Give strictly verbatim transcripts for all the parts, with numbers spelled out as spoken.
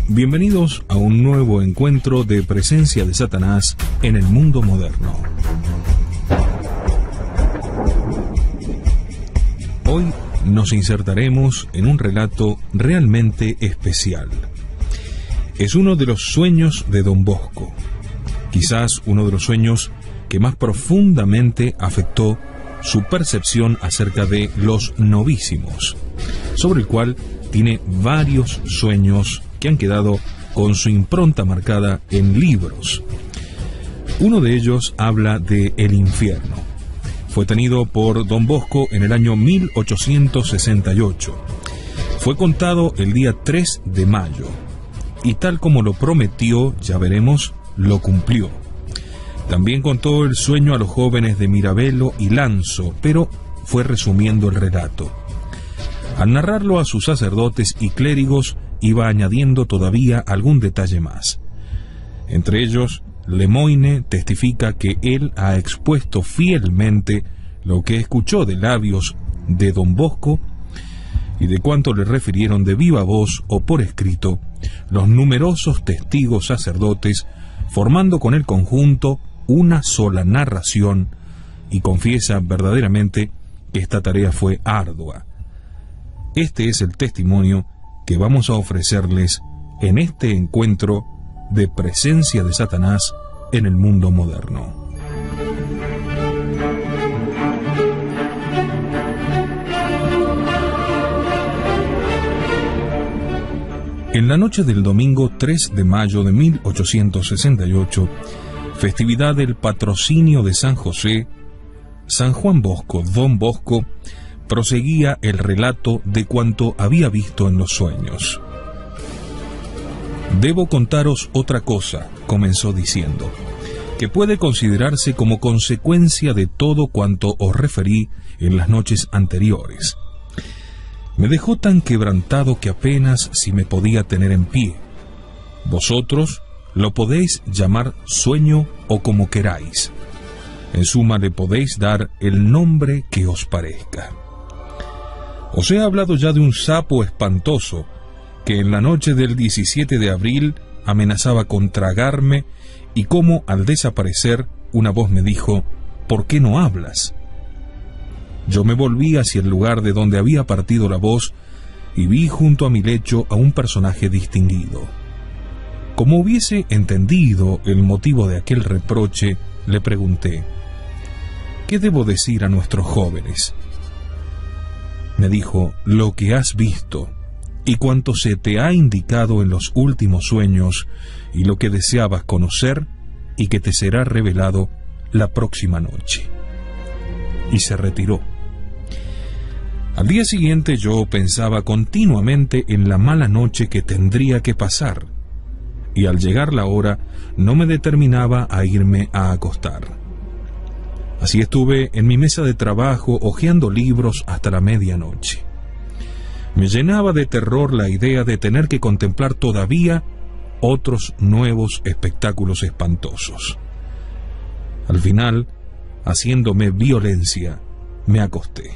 Bienvenidos a un nuevo encuentro de presencia de Satanás en el mundo moderno. Hoy nos insertaremos en un relato realmente especial. Es uno de los sueños de Don Bosco, quizás uno de los sueños que más profundamente afectó su percepción acerca de los novísimos, sobre el cual tiene varios sueños que han quedado con su impronta marcada en libros. Uno de ellos habla de el infierno. Fue tenido por Don Bosco en el año mil ochocientos sesenta y ocho. Fue contado el día tres de mayo, y tal como lo prometió, ya veremos, lo cumplió. También contó el sueño a los jóvenes de Mirabello y Lanzo, pero fue resumiendo el relato. Al narrarlo a sus sacerdotes y clérigos, iba añadiendo todavía algún detalle más. Entre ellos, Lemoyne testifica que él ha expuesto fielmente lo que escuchó de labios de Don Bosco y de cuanto le refirieron de viva voz o por escrito los numerosos testigos sacerdotes, formando con el conjunto una sola narración, y confiesa verdaderamente que esta tarea fue ardua. Este es el testimonio que vamos a ofrecerles en este encuentro de presencia de Satanás en el mundo moderno. En la noche del domingo tres de mayo de mil ochocientos sesenta y ocho, festividad del patrocinio de San José, San Juan Bosco, Don Bosco, proseguía el relato de cuanto había visto en los sueños. «Debo contaros otra cosa», comenzó diciendo, «que puede considerarse como consecuencia de todo cuanto os referí en las noches anteriores. Me dejó tan quebrantado que apenas si me podía tener en pie. Vosotros lo podéis llamar sueño o como queráis. En suma, le podéis dar el nombre que os parezca. Os he hablado ya de un sapo espantoso que en la noche del diecisiete de abril amenazaba con tragarme, y cómo al desaparecer una voz me dijo: «¿Por qué no hablas?». Yo me volví hacia el lugar de donde había partido la voz y vi junto a mi lecho a un personaje distinguido. Como hubiese entendido el motivo de aquel reproche, le pregunté: «¿Qué debo decir a nuestros jóvenes?». Me dijo: «Lo que has visto, y cuanto se te ha indicado en los últimos sueños, y lo que deseabas conocer, y que te será revelado la próxima noche». Y se retiró. Al día siguiente yo pensaba continuamente en la mala noche que tendría que pasar, y al llegar la hora no me determinaba a irme a acostar. Así estuve en mi mesa de trabajo hojeando libros hasta la medianoche. Me llenaba de terror la idea de tener que contemplar todavía otros nuevos espectáculos espantosos. Al final, haciéndome violencia, me acosté.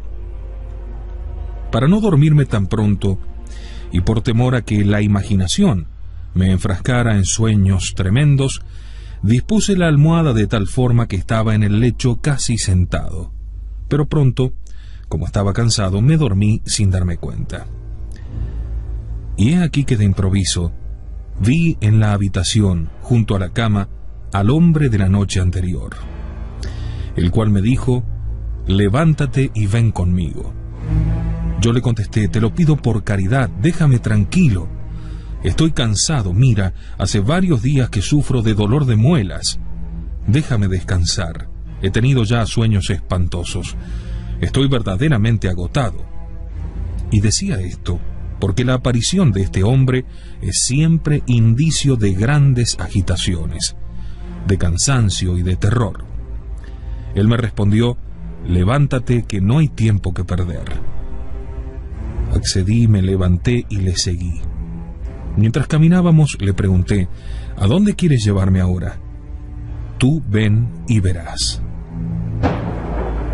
Para no dormirme tan pronto, y por temor a que la imaginación me enfrascara en sueños tremendos, dispuse la almohada de tal forma que estaba en el lecho casi sentado, pero pronto, como estaba cansado, me dormí sin darme cuenta. Y he aquí que de improviso vi en la habitación, junto a la cama, al hombre de la noche anterior, el cual me dijo: «Levántate y ven conmigo». Yo le contesté: «Te lo pido por caridad, déjame tranquilo. Estoy cansado, mira, hace varios días que sufro de dolor de muelas. Déjame descansar, he tenido ya sueños espantosos. Estoy verdaderamente agotado». Y decía esto porque la aparición de este hombre es siempre indicio de grandes agitaciones, de cansancio y de terror. Él me respondió: «Levántate, que no hay tiempo que perder». Accedí, me levanté y le seguí. Mientras caminábamos, le pregunté: «¿A dónde quieres llevarme ahora?». «Tú ven y verás».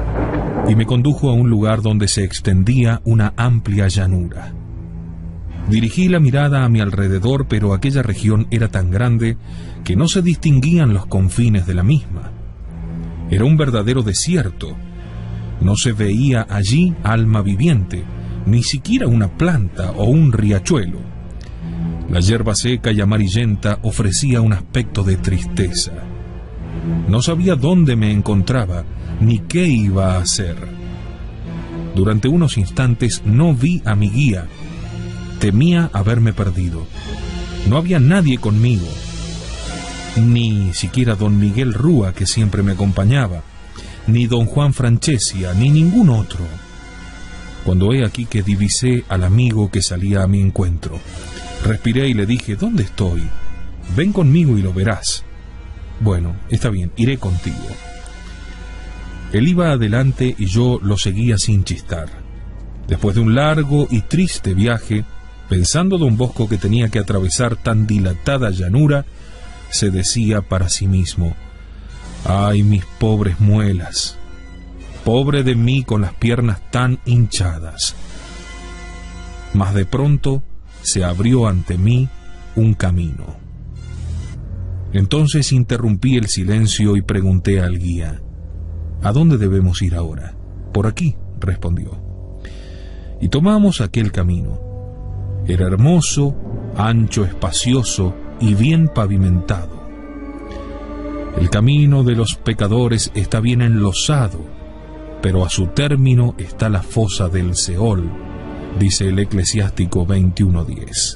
Y me condujo a un lugar donde se extendía una amplia llanura. Dirigí la mirada a mi alrededor, pero aquella región era tan grande que no se distinguían los confines de la misma. Era un verdadero desierto. No se veía allí alma viviente, ni siquiera una planta o un riachuelo. La hierba seca y amarillenta ofrecía un aspecto de tristeza. No sabía dónde me encontraba, ni qué iba a hacer. Durante unos instantes no vi a mi guía. Temía haberme perdido. No había nadie conmigo, ni siquiera don Miguel Rúa, que siempre me acompañaba, ni don Juan Franchesia, ni ningún otro. Cuando he aquí que divisé al amigo que salía a mi encuentro, respiré y le dije: ¿dónde estoy? Ven conmigo y lo verás. Bueno, está bien, iré contigo. Él iba adelante y yo lo seguía sin chistar. Después de un largo y triste viaje, pensando don Bosco que tenía que atravesar tan dilatada llanura, se decía para sí mismo: ¡ay, mis pobres muelas! Pobre de mí con las piernas tan hinchadas. Mas de pronto se abrió ante mí un camino. Entonces interrumpí el silencio y pregunté al guía: ¿a dónde debemos ir ahora? Por aquí, respondió. Y tomamos aquel camino. Era hermoso, ancho, espacioso y bien pavimentado. El camino de los pecadores está bien enlosado, pero a su término está la fosa del Seol, dice el Eclesiástico veintiuno diez.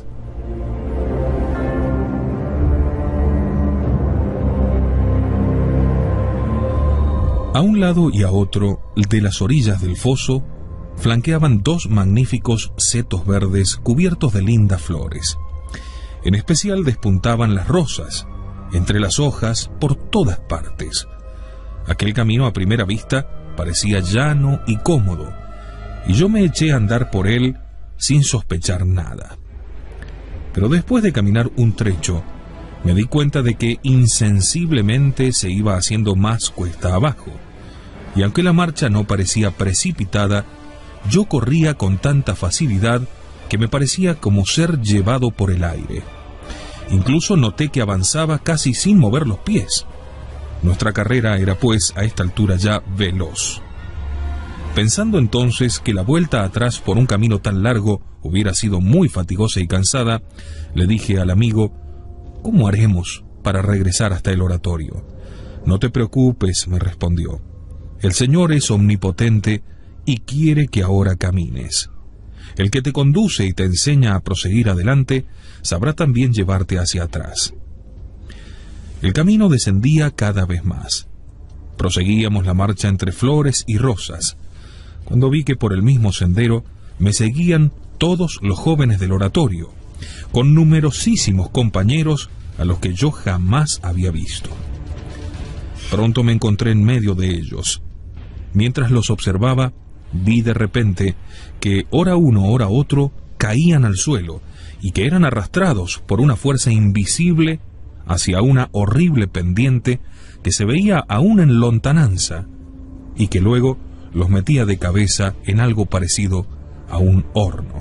A un lado y a otro de las orillas del foso flanqueaban dos magníficos setos verdes cubiertos de lindas flores. En especial despuntaban las rosas, entre las hojas por todas partes. Aquel camino a primera vista parecía llano y cómodo, y yo me eché a andar por él sin sospechar nada. Pero después de caminar un trecho, me di cuenta de que insensiblemente se iba haciendo más cuesta abajo, y aunque la marcha no parecía precipitada, yo corría con tanta facilidad que me parecía como ser llevado por el aire. Incluso noté que avanzaba casi sin mover los pies. Nuestra carrera era, pues, a esta altura ya veloz. Pensando entonces que la vuelta atrás por un camino tan largo hubiera sido muy fatigosa y cansada, le dije al amigo: ¿cómo haremos para regresar hasta el oratorio? No te preocupes, me respondió. El Señor es omnipotente y quiere que ahora camines. El que te conduce y te enseña a proseguir adelante, sabrá también llevarte hacia atrás. El camino descendía cada vez más. Proseguíamos la marcha entre flores y rosas, cuando vi que por el mismo sendero me seguían todos los jóvenes del oratorio, con numerosísimos compañeros a los que yo jamás había visto. Pronto me encontré en medio de ellos. Mientras los observaba, vi de repente que ora uno, ora otro caían al suelo y que eran arrastrados por una fuerza invisible hacia una horrible pendiente que se veía aún en lontananza y que luego los metía de cabeza en algo parecido a un horno.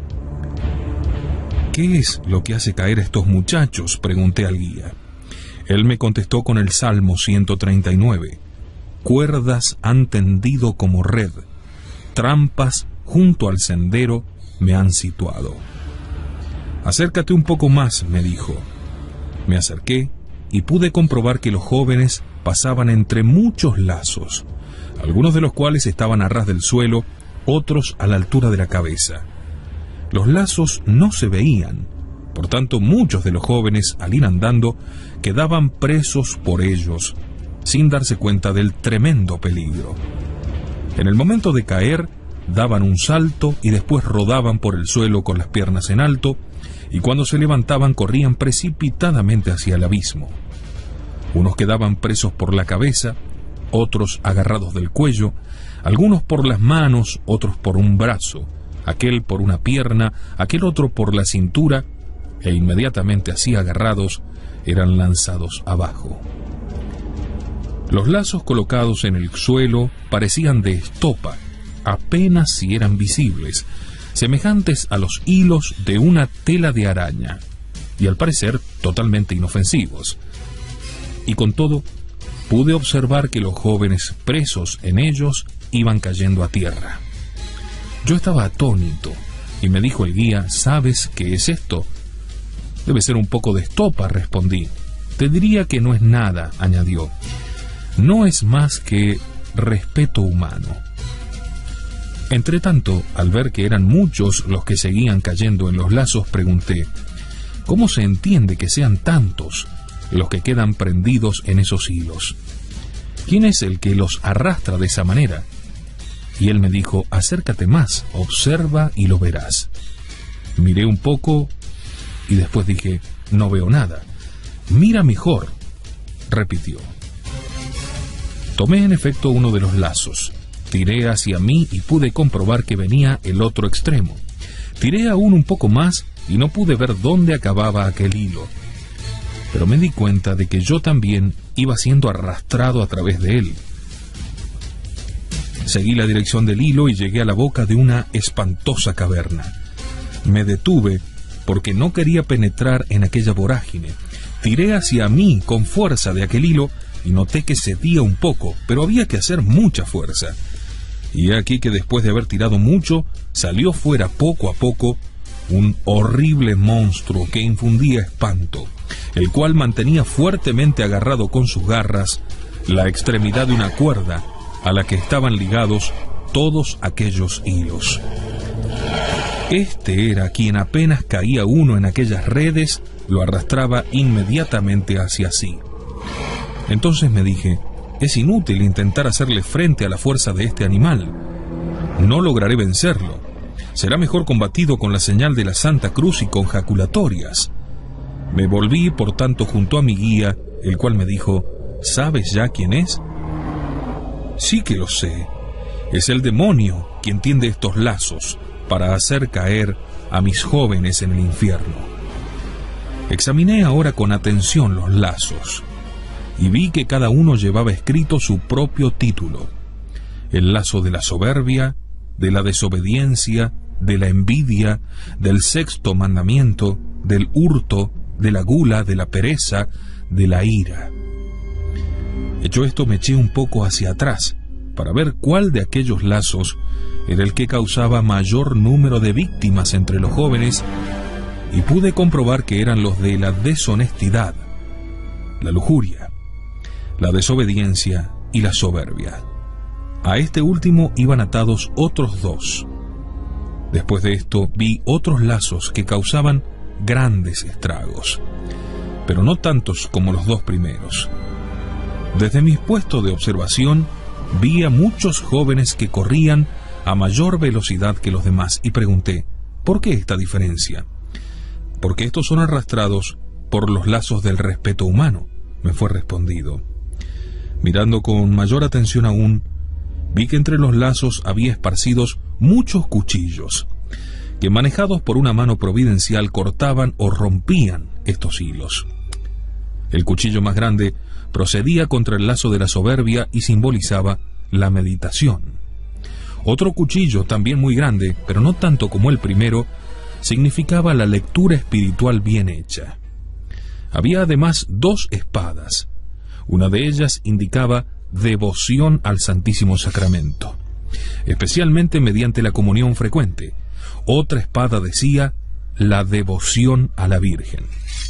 ¿Qué es lo que hace caer a estos muchachos?, pregunté al guía. Él me contestó con el Salmo ciento treinta y nueve. Cuerdas han tendido como red, trampas junto al sendero me han situado. Acércate un poco más, me dijo. Me acerqué y pude comprobar que los jóvenes pasaban entre muchos lazos, algunos de los cuales estaban a ras del suelo, otros a la altura de la cabeza. Los lazos no se veían, por tanto muchos de los jóvenes, al ir andando, quedaban presos por ellos, sin darse cuenta del tremendo peligro. En el momento de caer, daban un salto y después rodaban por el suelo con las piernas en alto, y cuando se levantaban corrían precipitadamente hacia el abismo. Unos quedaban presos por la cabeza, otros agarrados del cuello, algunos por las manos, otros por un brazo, aquel por una pierna, aquel otro por la cintura, e inmediatamente así agarrados eran lanzados abajo. Los lazos colocados en el suelo parecían de estopa, apenas si eran visibles, semejantes a los hilos de una tela de araña, y al parecer totalmente inofensivos. Y con todo, pude observar que los jóvenes presos en ellos iban cayendo a tierra. Yo estaba atónito, y me dijo el guía: ¿sabes qué es esto? Debe ser un poco de estopa, respondí. Te diría que no es nada, añadió. No es más que respeto humano. Entretanto, al ver que eran muchos los que seguían cayendo en los lazos, pregunté: ¿cómo se entiende que sean tantos los que quedan prendidos en esos hilos? ¿Quién es el que los arrastra de esa manera? Y él me dijo: acércate más, observa y lo verás. Miré un poco y después dije: no veo nada. Mira mejor, repitió. Tomé en efecto uno de los lazos, tiré hacia mí y pude comprobar que venía el otro extremo. Tiré aún un poco más y no pude ver dónde acababa aquel hilo, pero me di cuenta de que yo también iba siendo arrastrado a través de él. Seguí la dirección del hilo y llegué a la boca de una espantosa caverna. Me detuve porque no quería penetrar en aquella vorágine. Tiré hacia mí con fuerza de aquel hilo y noté que cedía un poco, pero había que hacer mucha fuerza. Y he aquí que después de haber tirado mucho, salió fuera poco a poco un horrible monstruo que infundía espanto, el cual mantenía fuertemente agarrado con sus garras la extremidad de una cuerda a la que estaban ligados todos aquellos hilos. Este era quien, apenas caía uno en aquellas redes, lo arrastraba inmediatamente hacia sí. Entonces me dije: es inútil intentar hacerle frente a la fuerza de este animal. No lograré vencerlo. Será mejor combatido con la señal de la Santa Cruz y con jaculatorias. Me volví, por tanto, junto a mi guía, el cual me dijo: ¿sabes ya quién es? Sí que lo sé. Es el demonio quien tiende estos lazos para hacer caer a mis jóvenes en el infierno. Examiné ahora con atención los lazos y vi que cada uno llevaba escrito su propio título: el lazo de la soberbia, de la desobediencia, de la envidia, del sexto mandamiento, del hurto, de la gula, de la pereza, de la ira. Hecho esto, me eché un poco hacia atrás para ver cuál de aquellos lazos era el que causaba mayor número de víctimas entre los jóvenes, y pude comprobar que eran los de la deshonestidad, la lujuria, la desobediencia y la soberbia. A este último iban atados otros dos. Después de esto vi otros lazos que causaban grandes estragos, pero no tantos como los dos primeros. Desde mi puesto de observación vi a muchos jóvenes que corrían a mayor velocidad que los demás y pregunté: ¿por qué esta diferencia? Porque estos son arrastrados por los lazos del respeto humano, me fue respondido. Mirando con mayor atención aún, vi que entre los lazos había esparcidos muchos cuchillos, que manejados por una mano providencial cortaban o rompían estos hilos. El cuchillo más grande procedía contra el lazo de la soberbia y simbolizaba la meditación. Otro cuchillo, también muy grande, pero no tanto como el primero, significaba la lectura espiritual bien hecha. Había además dos espadas. Una de ellas indicaba devoción al Santísimo Sacramento, especialmente mediante la comunión frecuente. Otra espada decía la devoción a la Virgen.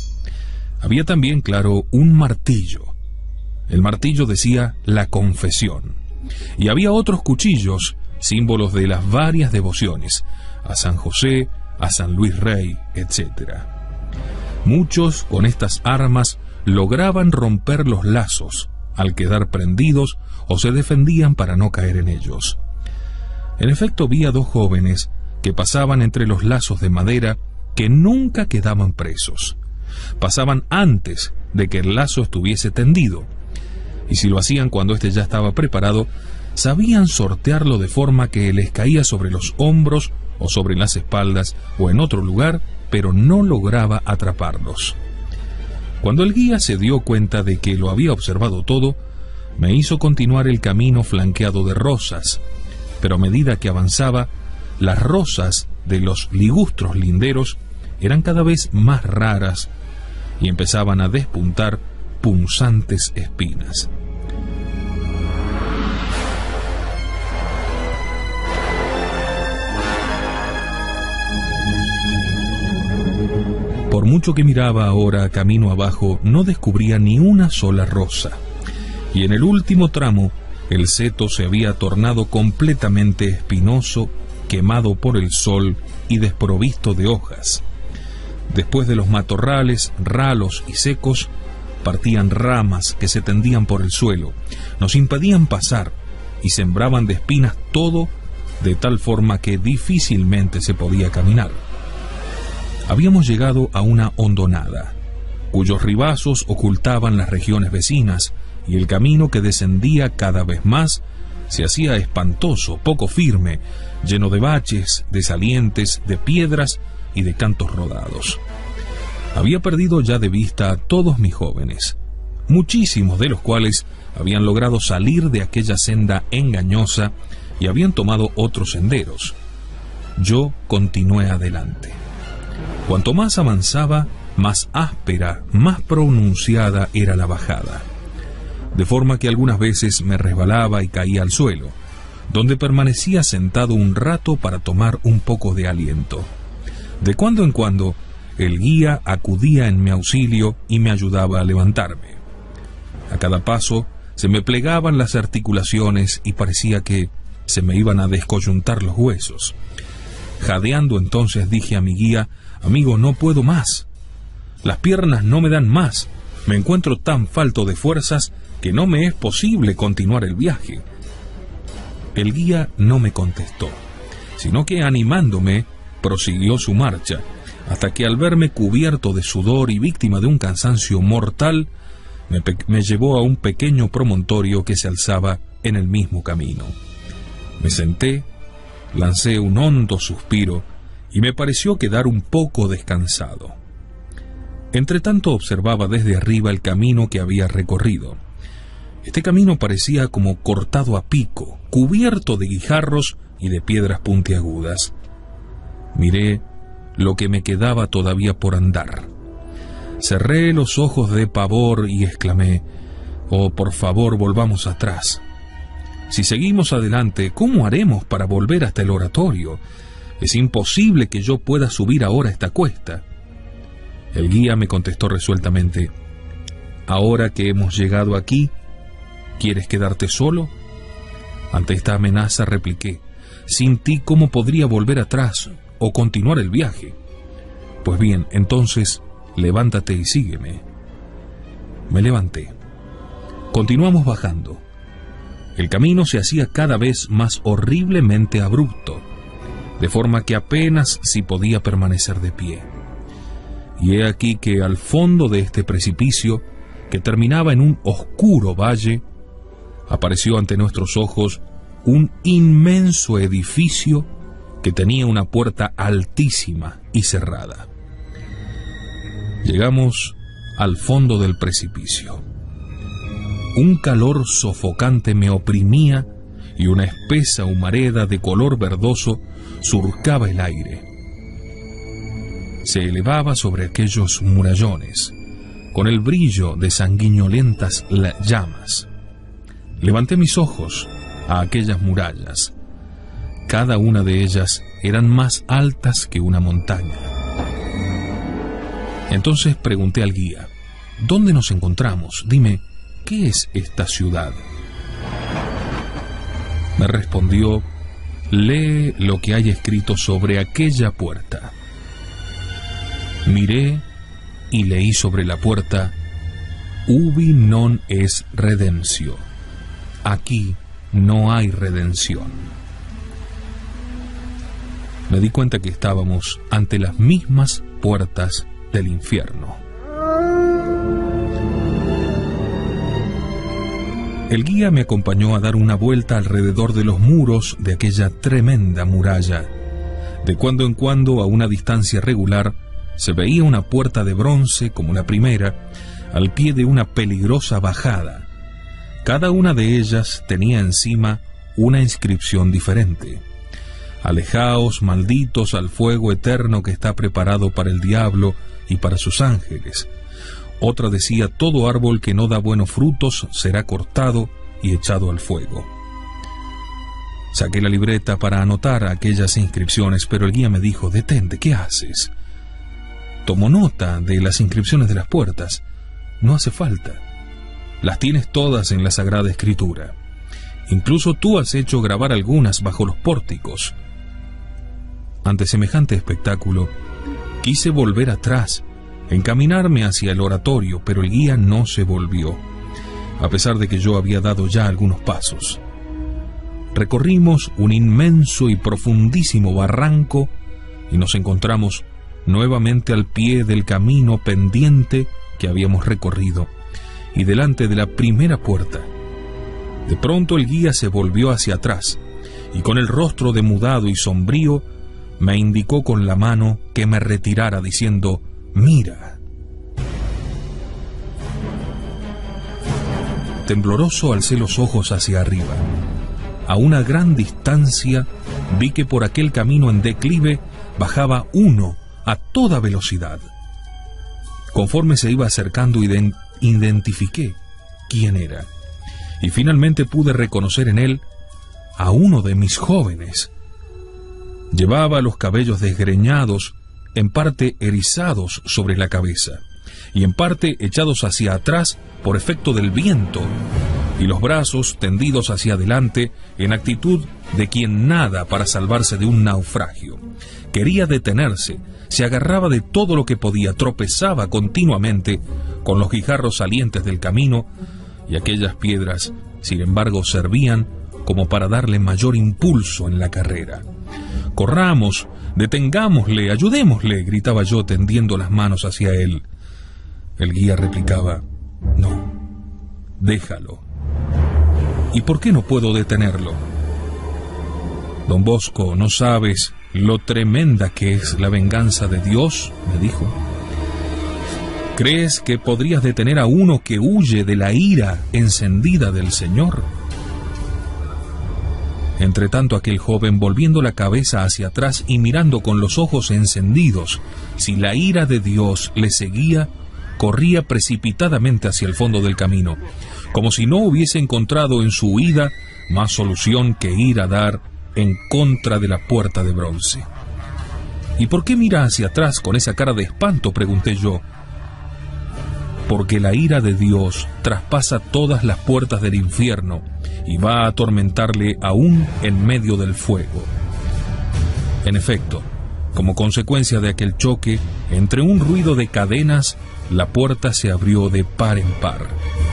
Había también, claro, un martillo. El martillo decía la confesión. Y había otros cuchillos, símbolos de las varias devociones, a San José, a San Luis Rey, etcétera. Muchos con estas armas lograban romper los lazos al quedar prendidos o se defendían para no caer en ellos. En efecto, vi a dos jóvenes que pasaban entre los lazos de madera que nunca quedaban presos. Pasaban antes de que el lazo estuviese tendido, y si lo hacían cuando éste ya estaba preparado, sabían sortearlo de forma que les caía sobre los hombros o sobre las espaldas o en otro lugar, pero no lograba atraparlos. Cuando el guía se dio cuenta de que lo había observado todo, me hizo continuar el camino flanqueado de rosas, pero a medida que avanzaba, las rosas de los ligustros linderos eran cada vez más raras y empezaban a despuntar punzantes espinas. Por mucho que miraba ahora camino abajo, no descubría ni una sola rosa, y en el último tramo el seto se había tornado completamente espinoso, quemado por el sol y desprovisto de hojas. Después de los matorrales ralos y secos, partían ramas que se tendían por el suelo, nos impedían pasar y sembraban de espinas todo, de tal forma que difícilmente se podía caminar. Habíamos llegado a una hondonada, cuyos ribazos ocultaban las regiones vecinas, y el camino que descendía cada vez más se hacía espantoso, poco firme, lleno de baches, de salientes, de piedras y de cantos rodados. Había perdido ya de vista a todos mis jóvenes, muchísimos de los cuales habían logrado salir de aquella senda engañosa y habían tomado otros senderos. Yo continué adelante. Cuanto más avanzaba, más áspera, más pronunciada era la bajada, de forma que algunas veces me resbalaba y caía al suelo, donde permanecía sentado un rato para tomar un poco de aliento. De cuando en cuando, el guía acudía en mi auxilio y me ayudaba a levantarme. A cada paso se me plegaban las articulaciones y parecía que se me iban a descoyuntar los huesos. Jadeando entonces dije a mi guía: «Amigo, no puedo más. Las piernas no me dan más. Me encuentro tan falto de fuerzas que no me es posible continuar el viaje». El guía no me contestó, sino que animándome, prosiguió su marcha, hasta que al verme cubierto de sudor y víctima de un cansancio mortal, me, me llevó a un pequeño promontorio que se alzaba en el mismo camino. Me senté, lancé un hondo suspiro y me pareció quedar un poco descansado. Entretanto observaba desde arriba el camino que había recorrido. Este camino parecía como cortado a pico, cubierto de guijarros y de piedras puntiagudas. Miré lo que me quedaba todavía por andar. Cerré los ojos de pavor y exclamé: «Oh, por favor, volvamos atrás. Si seguimos adelante, ¿cómo haremos para volver hasta el oratorio? Es imposible que yo pueda subir ahora esta cuesta». El guía me contestó resueltamente: «Ahora que hemos llegado aquí, ¿quieres quedarte solo?». Ante esta amenaza repliqué: «Sin ti, ¿cómo podría volver atrás o continuar el viaje?». «Pues bien, entonces, levántate y sígueme». Me levanté. Continuamos bajando. El camino se hacía cada vez más horriblemente abrupto, de forma que apenas si podía permanecer de pie. Y he aquí que al fondo de este precipicio, que terminaba en un oscuro valle, apareció ante nuestros ojos un inmenso edificio que tenía una puerta altísima y cerrada. Llegamos al fondo del precipicio. Un calor sofocante me oprimía y una espesa humareda de color verdoso surcaba el aire. Se elevaba sobre aquellos murallones, con el brillo de sanguinolentas llamas. Levanté mis ojos a aquellas murallas. Cada una de ellas eran más altas que una montaña. Entonces pregunté al guía: «¿Dónde nos encontramos? Dime, ¿qué es esta ciudad?». Me respondió: «Lee lo que hay escrito sobre aquella puerta». Miré y leí sobre la puerta: «Ubi non es redentio». Aquí no hay redención. Me di cuenta que estábamos ante las mismas puertas del infierno. El guía me acompañó a dar una vuelta alrededor de los muros de aquella tremenda muralla. De cuando en cuando, a una distancia regular, se veía una puerta de bronce como la primera, al pie de una peligrosa bajada. Cada una de ellas tenía encima una inscripción diferente. Alejaos, malditos, al fuego eterno que está preparado para el diablo y para sus ángeles. Otra decía, todo árbol que no da buenos frutos será cortado y echado al fuego. Saqué la libreta para anotar aquellas inscripciones, pero el guía me dijo, detente, ¿qué haces? Tomó nota de las inscripciones de las puertas. No hace falta. Las tienes todas en la Sagrada Escritura. Incluso tú has hecho grabar algunas bajo los pórticos. Ante semejante espectáculo, quise volver atrás, encaminarme hacia el oratorio, pero el guía no se volvió, a pesar de que yo había dado ya algunos pasos. Recorrimos un inmenso y profundísimo barranco y nos encontramos nuevamente al pie del camino pendiente que habíamos recorrido y delante de la primera puerta. De pronto el guía se volvió hacia atrás y con el rostro demudado y sombrío me indicó con la mano que me retirara diciendo, «Mira». Tembloroso alcé los ojos hacia arriba. A una gran distancia vi que por aquel camino en declive bajaba uno a toda velocidad. Conforme se iba acercando, identifiqué quién era, y finalmente pude reconocer en él a uno de mis jóvenes. Llevaba los cabellos desgreñados, en parte erizados sobre la cabeza, y en parte echados hacia atrás por efecto del viento, y los brazos tendidos hacia adelante en actitud de quien nada para salvarse de un naufragio. Quería detenerse, se agarraba de todo lo que podía, tropezaba continuamente con los guijarros salientes del camino, y aquellas piedras, sin embargo, servían como para darle mayor impulso en la carrera. «Corramos, detengámosle, ayudémosle», gritaba yo tendiendo las manos hacia él. El guía replicaba, «No, déjalo». «¿Y por qué no puedo detenerlo?» «Don Bosco, ¿no sabes lo tremenda que es la venganza de Dios?», me dijo. «¿Crees que podrías detener a uno que huye de la ira encendida del Señor?». Entretanto aquel joven, volviendo la cabeza hacia atrás y mirando con los ojos encendidos, si la ira de Dios le seguía, corría precipitadamente hacia el fondo del camino, como si no hubiese encontrado en su huida más solución que ir a dar en contra de la puerta de bronce. «¿Y por qué mira hacia atrás con esa cara de espanto?», pregunté yo. «Porque la ira de Dios traspasa todas las puertas del infierno y va a atormentarle aún en medio del fuego». En efecto, como consecuencia de aquel choque, entre un ruido de cadenas, la puerta se abrió de par en par.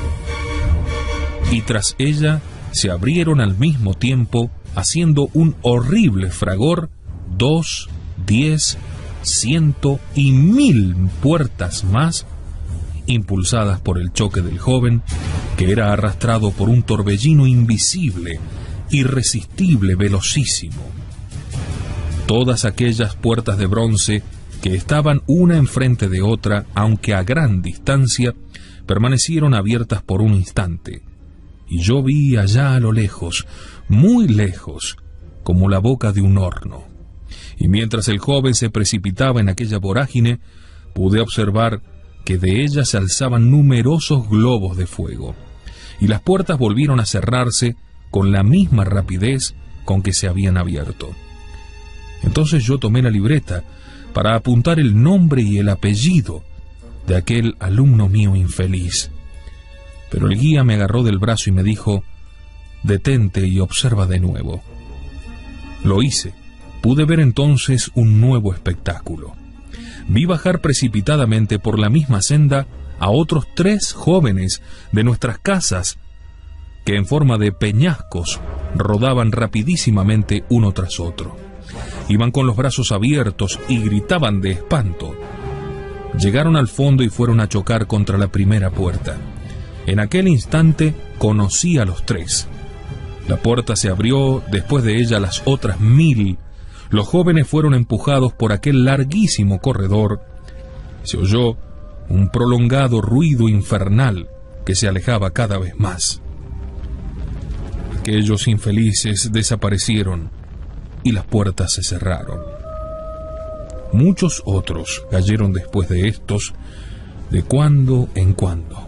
Y tras ella se abrieron al mismo tiempo, haciendo un horrible fragor, dos, diez, ciento y mil puertas más, impulsadas por el choque del joven, que era arrastrado por un torbellino invisible, irresistible, velocísimo. Todas aquellas puertas de bronce, que estaban una enfrente de otra, aunque a gran distancia, permanecieron abiertas por un instante, y yo vi allá a lo lejos, muy lejos, como la boca de un horno. Y mientras el joven se precipitaba en aquella vorágine, pude observar que de ella se alzaban numerosos globos de fuego, y las puertas volvieron a cerrarse con la misma rapidez con que se habían abierto. Entonces yo tomé la libreta para apuntar el nombre y el apellido de aquel alumno mío infeliz. Pero el guía me agarró del brazo y me dijo, «Detente y observa de nuevo». Lo hice. Pude ver entonces un nuevo espectáculo. Vi bajar precipitadamente por la misma senda a otros tres jóvenes de nuestras casas, que en forma de peñascos rodaban rapidísimamente uno tras otro. Iban con los brazos abiertos y gritaban de espanto. Llegaron al fondo y fueron a chocar contra la primera puerta. En aquel instante conocí a los tres. La puerta se abrió, después de ella las otras mil. Los jóvenes fueron empujados por aquel larguísimo corredor. Se oyó un prolongado ruido infernal que se alejaba cada vez más. Aquellos infelices desaparecieron, y las puertas se cerraron. Muchos otros cayeron después de estos, de cuando en cuando.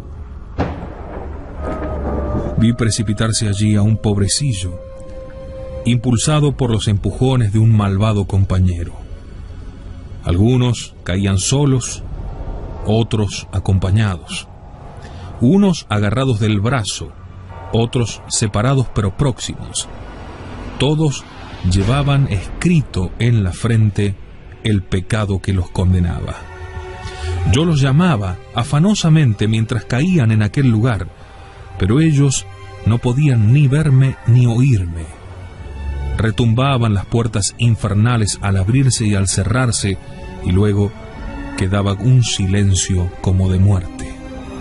Vi precipitarse allí a un pobrecillo, impulsado por los empujones de un malvado compañero. Algunos caían solos, otros acompañados, unos agarrados del brazo, otros separados pero próximos. Todos llevaban escrito en la frente el pecado que los condenaba. Yo los llamaba afanosamente mientras caían en aquel lugar, pero ellos no podían ni verme ni oírme. Retumbaban las puertas infernales al abrirse y al cerrarse, y luego quedaba un silencio como de muerte.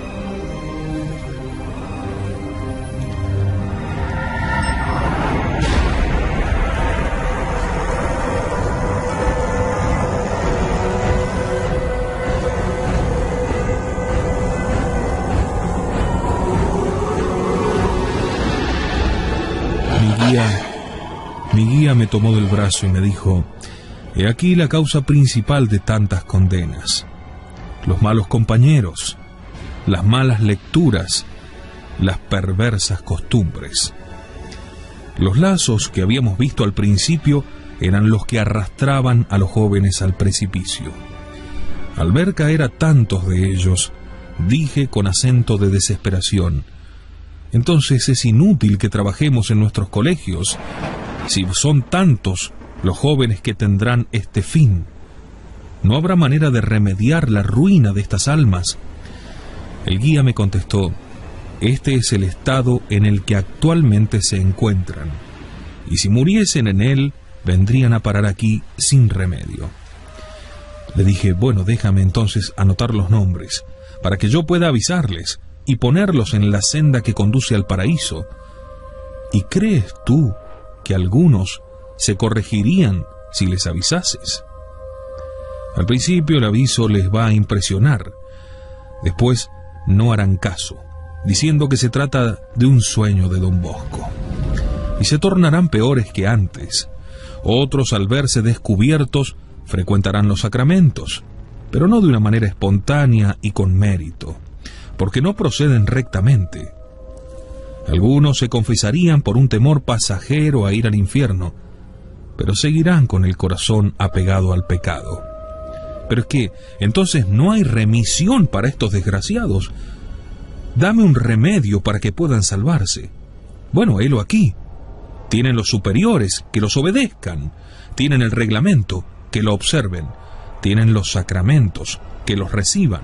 Mi guía, mi guía me tomó del brazo y me dijo: he aquí la causa principal de tantas condenas: los malos compañeros, las malas lecturas, las perversas costumbres. Los lazos que habíamos visto al principio eran los que arrastraban a los jóvenes al precipicio. Al ver caer a tantos de ellos, dije con acento de desesperación: entonces es inútil que trabajemos en nuestros colegios, si son tantos los jóvenes que tendrán este fin. ¿No habrá manera de remediar la ruina de estas almas? El guía me contestó: este es el estado en el que actualmente se encuentran, y si muriesen en él, vendrían a parar aquí sin remedio. Le dije: bueno, déjame entonces anotar los nombres, para que yo pueda avisarles y ponerlos en la senda que conduce al paraíso. ¿Y crees tú que algunos se corregirían si les avisases? Al principio el aviso les va a impresionar, después no harán caso, diciendo que se trata de un sueño de Don Bosco, y se tornarán peores que antes. Otros, al verse descubiertos, frecuentarán los sacramentos, pero no de una manera espontánea y con mérito, porque no proceden rectamente. Algunos se confesarían por un temor pasajero a ir al infierno, pero seguirán con el corazón apegado al pecado. Pero es que, entonces, no hay remisión para estos desgraciados. Dame un remedio para que puedan salvarse. Bueno, helo aquí. Tienen los superiores, que los obedezcan. Tienen el reglamento, que lo observen. Tienen los sacramentos, que los reciban.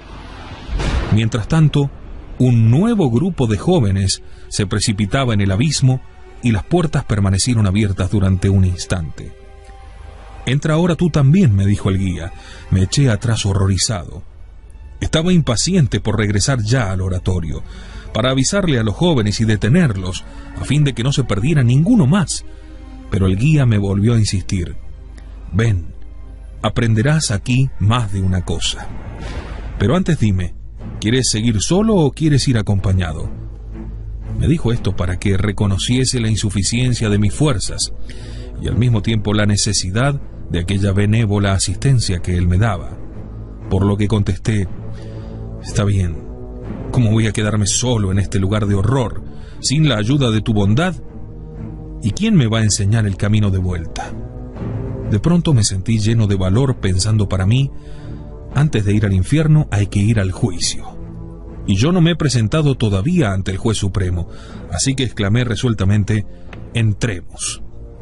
Mientras tanto, un nuevo grupo de jóvenes se precipitaba en el abismo y las puertas permanecieron abiertas durante un instante. Entra ahora tú también, me dijo el guía. Me eché atrás horrorizado. Estaba impaciente por regresar ya al oratorio, para avisarle a los jóvenes y detenerlos, a fin de que no se perdiera ninguno más. Pero el guía me volvió a insistir: ven, aprenderás aquí más de una cosa. Pero antes dime, ¿quieres seguir solo o quieres ir acompañado? Me dijo esto para que reconociese la insuficiencia de mis fuerzas y al mismo tiempo la necesidad de aquella benévola asistencia que él me daba. Por lo que contesté: está bien, ¿cómo voy a quedarme solo en este lugar de horror, sin la ayuda de tu bondad? ¿Y quién me va a enseñar el camino de vuelta? De pronto me sentí lleno de valor pensando para mí: antes de ir al infierno hay que ir al juicio. Y yo no me he presentado todavía ante el juez supremo, así que exclamé resueltamente: entremos.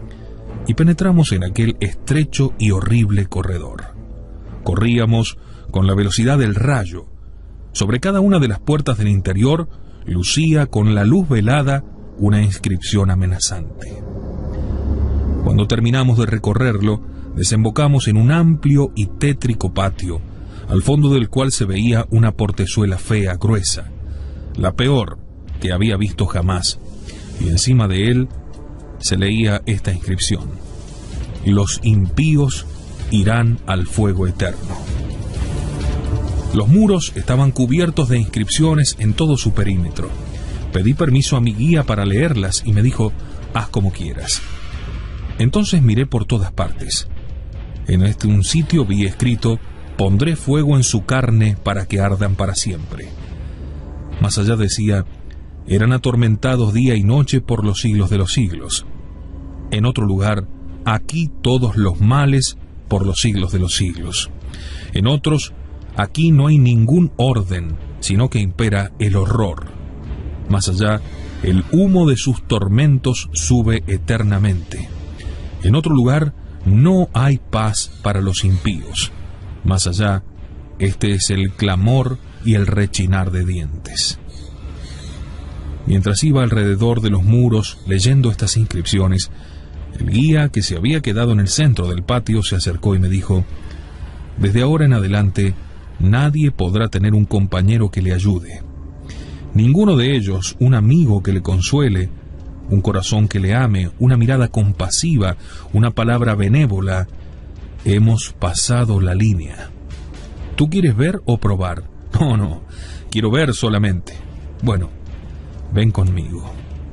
Y penetramos en aquel estrecho y horrible corredor. Corríamos con la velocidad del rayo. Sobre cada una de las puertas del interior lucía con la luz velada una inscripción amenazante. Cuando terminamos de recorrerlo, desembocamos en un amplio y tétrico patio, al fondo del cual se veía una portezuela fea, gruesa, la peor que había visto jamás, y encima de él se leía esta inscripción: los impíos irán al fuego eterno. Los muros estaban cubiertos de inscripciones en todo su perímetro. Pedí permiso a mi guía para leerlas y me dijo: haz como quieras. Entonces miré por todas partes. En este un sitio vi escrito: pondré fuego en su carne para que ardan para siempre. Más allá decía: eran atormentados día y noche por los siglos de los siglos. En otro lugar: aquí todos los males por los siglos de los siglos. En otros: aquí no hay ningún orden, sino que impera el horror. Más allá: el humo de sus tormentos sube eternamente. En otro lugar: no hay paz para los impíos. Más allá: este es el clamor y el rechinar de dientes. Mientras iba alrededor de los muros leyendo estas inscripciones, el guía, que se había quedado en el centro del patio, se acercó y me dijo: desde ahora en adelante, nadie podrá tener un compañero que le ayude. Ninguno de ellos un amigo que le consuele, un corazón que le ame, una mirada compasiva, una palabra benévola. Hemos pasado la línea. ¿Tú quieres ver o probar? No, no, quiero ver solamente. Bueno, ven conmigo.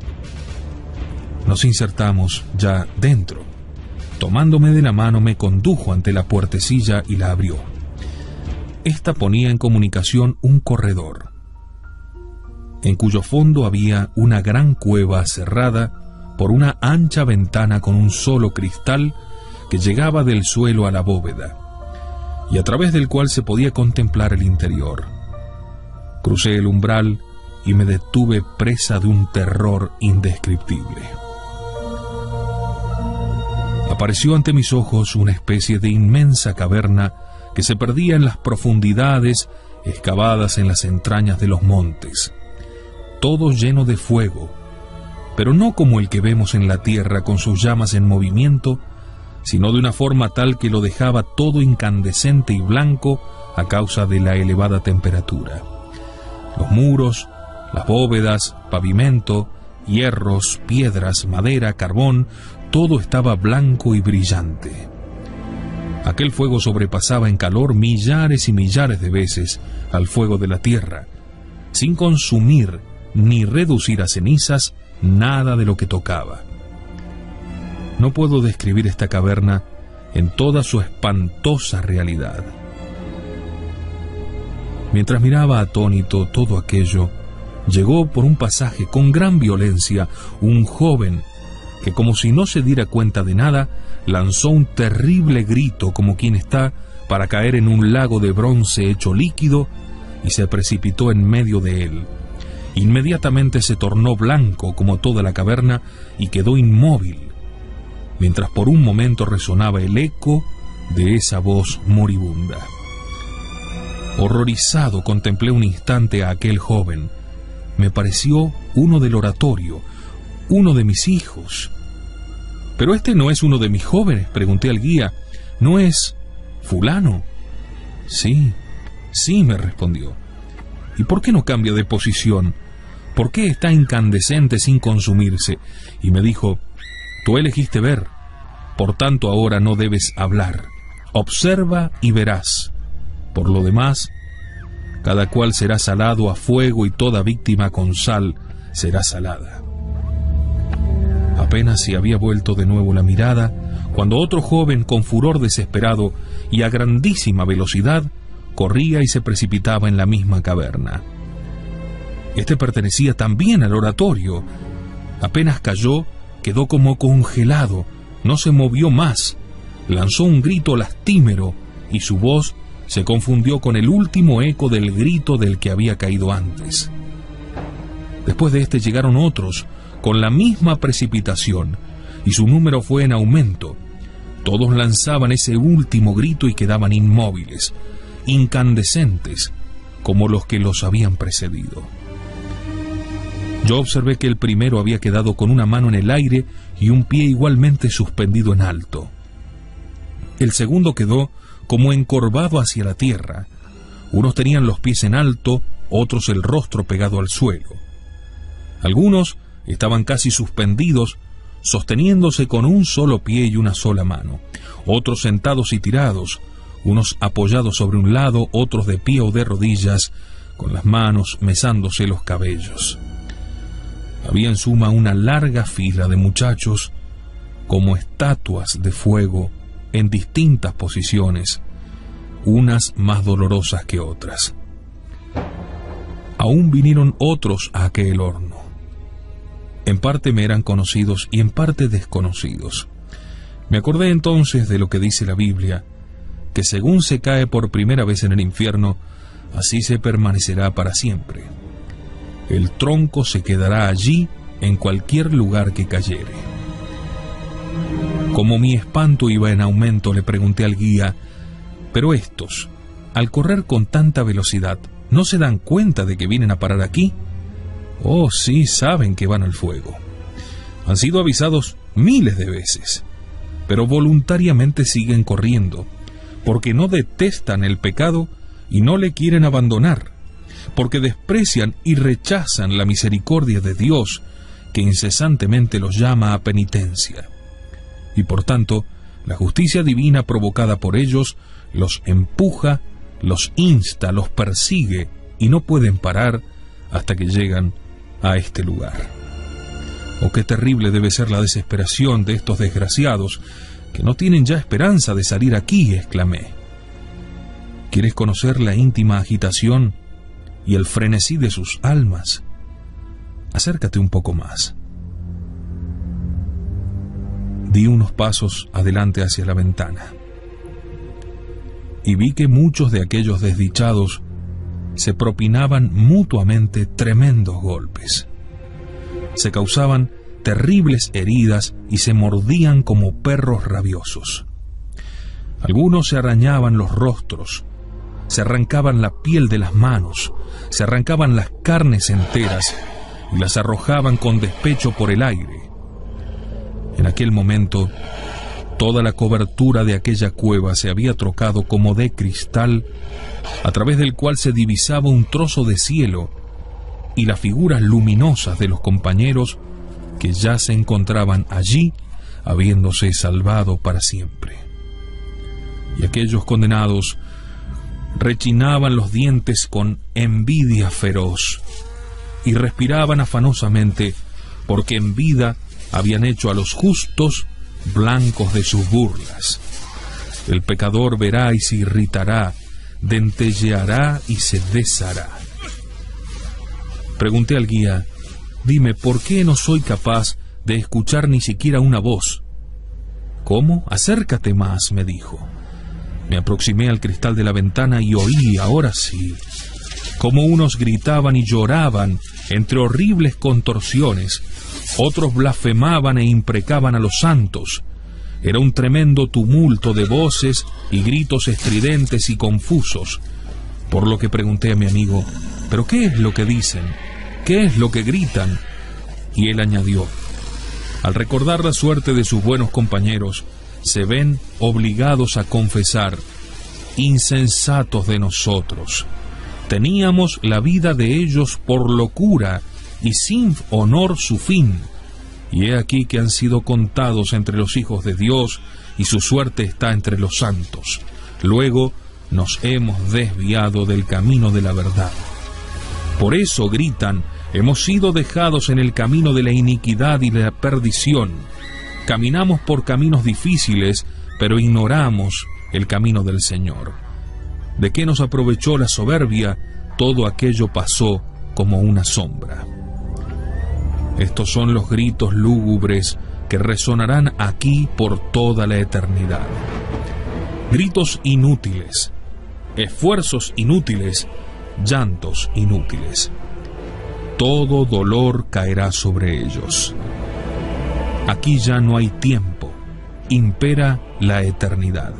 Nos insertamos ya dentro. Tomándome de la mano me condujo ante la puertecilla y la abrió. Esta ponía en comunicación un corredor, en cuyo fondo había una gran cueva cerrada por una ancha ventana con un solo cristal que llegaba del suelo a la bóveda, y a través del cual se podía contemplar el interior. Crucé el umbral y me detuve presa de un terror indescriptible. Apareció ante mis ojos una especie de inmensa caverna que se perdía en las profundidades excavadas en las entrañas de los montes, todo lleno de fuego, pero no como el que vemos en la tierra con sus llamas en movimiento, sino de una forma tal que lo dejaba todo incandescente y blanco a causa de la elevada temperatura. Los muros, las bóvedas, pavimento, hierros, piedras, madera, carbón, todo estaba blanco y brillante. Aquel fuego sobrepasaba en calor millares y millares de veces al fuego de la tierra, sin consumir ni reducir a cenizas nada de lo que tocaba. No puedo describir esta caverna en toda su espantosa realidad. Mientras miraba atónito todo aquello, llegó por un pasaje con gran violencia un joven que, como si no se diera cuenta de nada, lanzó un terrible grito como quien está para caer en un lago de bronce hecho líquido, y se precipitó en medio de él. Inmediatamente se tornó blanco como toda la caverna y quedó inmóvil, mientras por un momento resonaba el eco de esa voz moribunda. Horrorizado contemplé un instante a aquel joven. Me pareció uno del oratorio, uno de mis hijos. «¿Pero este no es uno de mis jóvenes?», pregunté al guía. «¿No es fulano?». «Sí, sí», me respondió. «¿Y por qué no cambia de posición? ¿Por qué está incandescente sin consumirse?». Y me dijo: «Tú elegiste ver, por tanto ahora no debes hablar. Observa y verás. Por lo demás, cada cual será salado a fuego y toda víctima con sal será salada». Apenas se había vuelto de nuevo la mirada, cuando otro joven, con furor desesperado y a grandísima velocidad, corría y se precipitaba en la misma caverna. Este pertenecía también al oratorio. Apenas cayó, quedó como congelado, no se movió más, lanzó un grito lastimero y su voz se confundió con el último eco del grito del que había caído antes. Después de este llegaron otros, con la misma precipitación, y su número fue en aumento. Todos lanzaban ese último grito y quedaban inmóviles, incandescentes, como los que los habían precedido. Yo observé que el primero había quedado con una mano en el aire y un pie igualmente suspendido en alto. El segundo quedó como encorvado hacia la tierra. Unos tenían los pies en alto, otros el rostro pegado al suelo. Algunos estaban casi suspendidos, sosteniéndose con un solo pie y una sola mano. Otros sentados y tirados, unos apoyados sobre un lado, otros de pie o de rodillas, con las manos mesándose los cabellos. Había en suma una larga fila de muchachos como estatuas de fuego en distintas posiciones, unas más dolorosas que otras. Aún vinieron otros a aquel horno. En parte me eran conocidos y en parte desconocidos. Me acordé entonces de lo que dice la Biblia, que según se cae por primera vez en el infierno, así se permanecerá para siempre. El tronco se quedará allí en cualquier lugar que cayere. Como mi espanto iba en aumento, le pregunté al guía, «Pero estos, al correr con tanta velocidad, ¿no se dan cuenta de que vienen a parar aquí?» «Oh, sí, saben que van al fuego. Han sido avisados miles de veces, pero voluntariamente siguen corriendo, porque no detestan el pecado y no le quieren abandonar, porque desprecian y rechazan la misericordia de Dios, que incesantemente los llama a penitencia. Y por tanto, la justicia divina provocada por ellos los empuja, los insta, los persigue, y no pueden parar hasta que llegan a este lugar. Oh, qué terrible debe ser la desesperación de estos desgraciados, que no tienen ya esperanza de salir aquí», exclamé. «¿Quieres conocer la íntima agitación y el frenesí de sus almas? Acércate un poco más». Di unos pasos adelante hacia la ventana y vi que muchos de aquellos desdichados se propinaban mutuamente tremendos golpes. Se causaban terribles heridas y se mordían como perros rabiosos. Algunos se arañaban los rostros, se arrancaban la piel de las manos, se arrancaban las carnes enteras y las arrojaban con despecho por el aire. En aquel momento, toda la cobertura de aquella cueva se había trocado como de cristal, a través del cual se divisaba un trozo de cielo y las figuras luminosas de los compañeros que ya se encontraban allí, habiéndose salvado para siempre. Y aquellos condenados rechinaban los dientes con envidia feroz y respiraban afanosamente, porque en vida habían hecho a los justos blancos de sus burlas. El pecador verá y se irritará, dentelleará y se deshará. Pregunté al guía, «Dime, ¿por qué no soy capaz de escuchar ni siquiera una voz?» «¿Cómo? Acércate más», me dijo. Me aproximé al cristal de la ventana y oí, ahora sí, como unos gritaban y lloraban entre horribles contorsiones, otros blasfemaban e imprecaban a los santos. Era un tremendo tumulto de voces y gritos estridentes y confusos, por lo que pregunté a mi amigo, «¿Pero qué es lo que dicen? ¿Qué es lo que gritan?» Y él añadió, «Al recordar la suerte de sus buenos compañeros, se ven obligados a confesar, insensatos de nosotros. Teníamos la vida de ellos por locura y sin honor su fin. Y he aquí que han sido contados entre los hijos de Dios y su suerte está entre los santos. Luego nos hemos desviado del camino de la verdad. Por eso gritan, hemos sido dejados en el camino de la iniquidad y de la perdición. Caminamos por caminos difíciles, pero ignoramos el camino del Señor. ¿De qué nos aprovechó la soberbia? Todo aquello pasó como una sombra». Estos son los gritos lúgubres que resonarán aquí por toda la eternidad. Gritos inútiles, esfuerzos inútiles, llantos inútiles. Todo dolor caerá sobre ellos. Aquí ya no hay tiempo, impera la eternidad.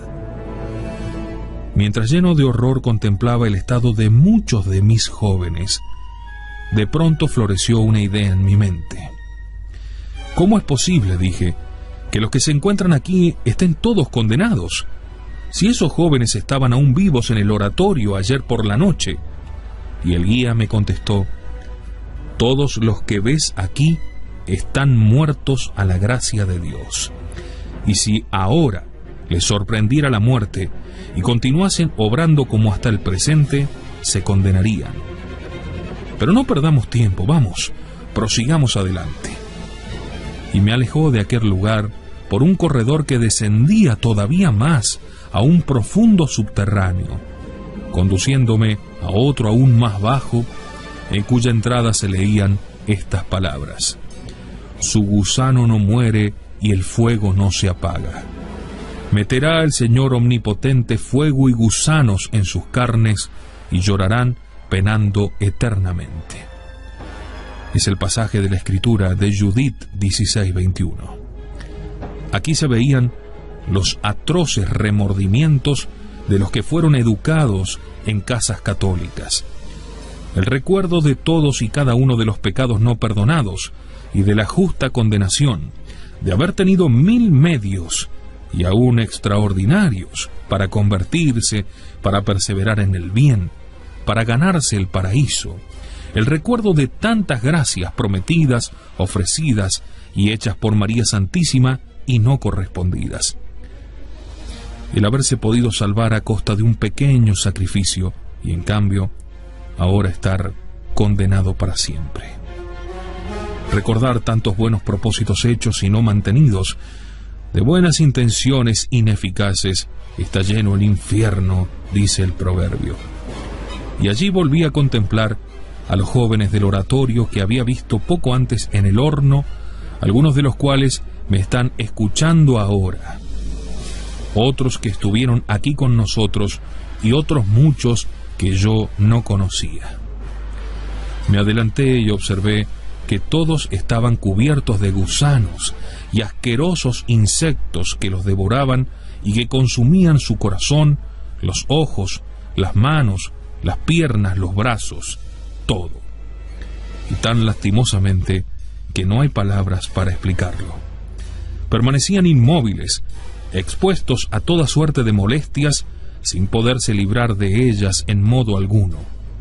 Mientras lleno de horror contemplaba el estado de muchos de mis jóvenes, de pronto floreció una idea en mi mente. ¿Cómo es posible, dije, que los que se encuentran aquí estén todos condenados? Si esos jóvenes estaban aún vivos en el oratorio ayer por la noche. Y el guía me contestó, todos los que ves aquí están muertos a la gracia de Dios. Y si ahora les sorprendiera la muerte y continuasen obrando como hasta el presente, se condenarían. Pero no perdamos tiempo, vamos, prosigamos adelante. Y me alejó de aquel lugar por un corredor que descendía todavía más a un profundo subterráneo, conduciéndome a otro aún más bajo, en cuya entrada se leían estas palabras: su gusano no muere y el fuego no se apaga. Meterá el Señor omnipotente fuego y gusanos en sus carnes, y llorarán penando eternamente. Es el pasaje de la Escritura de Judith dieciséis veintiuno. Aquí se veían los atroces remordimientos de los que fueron educados en casas católicas. El recuerdo de todos y cada uno de los pecados no perdonados y de la justa condenación de haber tenido mil medios y aún extraordinarios para convertirse, para perseverar en el bien, para ganarse el paraíso. El recuerdo de tantas gracias prometidas, ofrecidas y hechas por María Santísima y no correspondidas. El haberse podido salvar a costa de un pequeño sacrificio y en cambio ahora estar condenado para siempre. Recordar tantos buenos propósitos hechos y no mantenidos, de buenas intenciones ineficaces, está lleno el infierno, dice el proverbio. Y allí volví a contemplar a los jóvenes del oratorio que había visto poco antes en el horno, algunos de los cuales me están escuchando ahora. Otros que estuvieron aquí con nosotros y otros muchos que yo no conocía. Me adelanté y observé que todos estaban cubiertos de gusanos y asquerosos insectos que los devoraban y que consumían su corazón, los ojos, las manos, las piernas, los brazos, todo. Y tan lastimosamente que no hay palabras para explicarlo. Permanecían inmóviles, expuestos a toda suerte de molestias, sin poderse librar de ellas en modo alguno.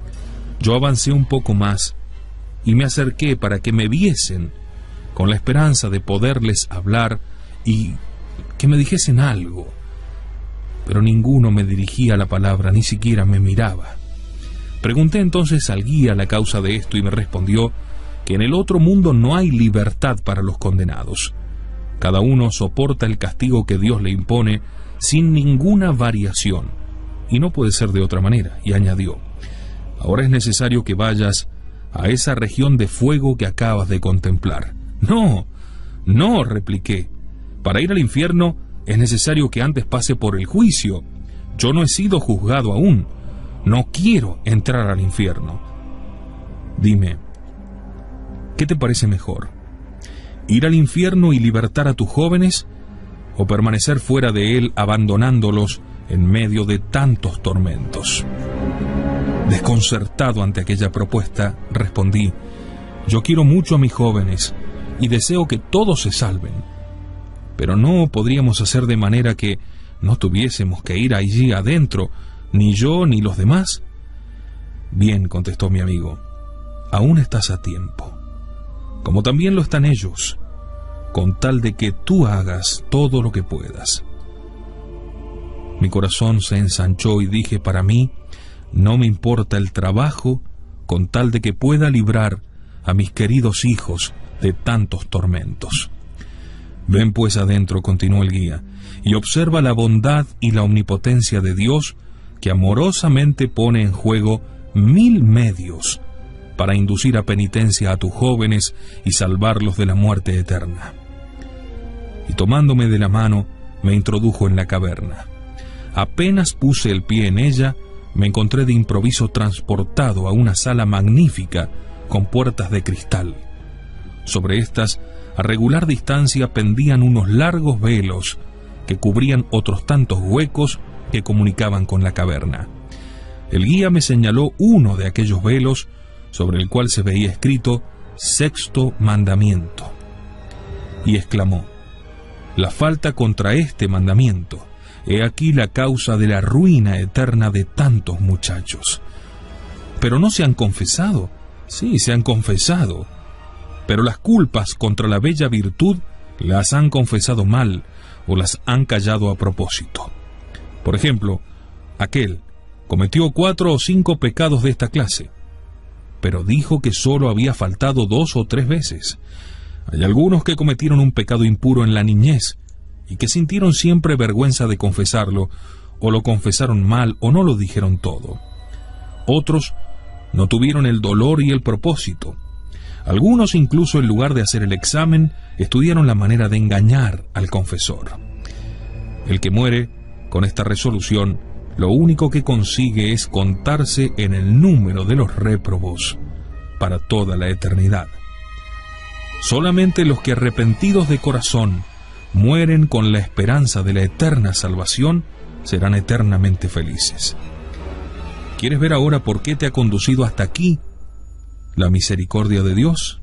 Yo avancé un poco más y me acerqué para que me viesen, con la esperanza de poderles hablar y que me dijesen algo. Pero ninguno me dirigía la palabra, ni siquiera me miraba. Pregunté entonces al guía la causa de esto y me respondió que en el otro mundo no hay libertad para los condenados. Cada uno soporta el castigo que Dios le impone sin ninguna variación, y no puede ser de otra manera, y añadió: ahora es necesario que vayas a esa región de fuego que acabas de contemplar. No, no, repliqué. Para ir al infierno es necesario que antes pase por el juicio. Yo no he sido juzgado aún. No quiero entrar al infierno. Dime, ¿qué te parece mejor? ¿Ir al infierno y libertar a tus jóvenes, o permanecer fuera de él abandonándolos en medio de tantos tormentos? Desconcertado ante aquella propuesta, respondí: yo quiero mucho a mis jóvenes y deseo que todos se salven, pero no podríamos hacer de manera que no tuviésemos que ir allí adentro, ni yo ni los demás. Bien, contestó mi amigo, aún estás a tiempo, como también lo están ellos, con tal de que tú hagas todo lo que puedas. Mi corazón se ensanchó y dije para mí: no me importa el trabajo, con tal de que pueda librar a mis queridos hijos de tantos tormentos. Ven pues adentro, continuó el guía, y observa la bondad y la omnipotencia de Dios, que amorosamente pone en juego mil medios para inducir a penitencia a tus jóvenes y salvarlos de la muerte eterna. Y tomándome de la mano, me introdujo en la caverna. Apenas puse el pie en ella, me encontré de improviso transportado a una sala magnífica con puertas de cristal. Sobre estas, a regular distancia, pendían unos largos velos que cubrían otros tantos huecos que comunicaban con la caverna. El guía me señaló uno de aquellos velos, sobre el cual se veía escrito Sexto Mandamiento, y exclamó: la falta contra este mandamiento, he aquí la causa de la ruina eterna de tantos muchachos. Pero no se han confesado. Sí, se han confesado, pero las culpas contra la bella virtud las han confesado mal o las han callado a propósito. Por ejemplo, aquel cometió cuatro o cinco pecados de esta clase, pero dijo que solo había faltado dos o tres veces. Hay algunos que cometieron un pecado impuro en la niñez y que sintieron siempre vergüenza de confesarlo, o lo confesaron mal, o no lo dijeron todo. Otros no tuvieron el dolor y el propósito. Algunos, incluso en lugar de hacer el examen, estudiaron la manera de engañar al confesor. El que muere con esta resolución, lo único que consigue es contarse en el número de los réprobos para toda la eternidad. Solamente los que, arrepentidos de corazón, mueren con la esperanza de la eterna salvación, serán eternamente felices. ¿Quieres ver ahora por qué te ha conducido hasta aquí la misericordia de Dios?